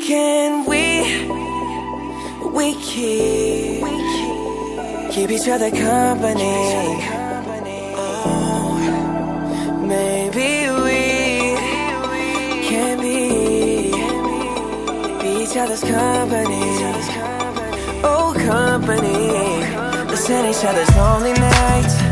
Can we keep each other company? Oh, maybe we can be each other's company. Oh, company. Let's end each other's lonely nights.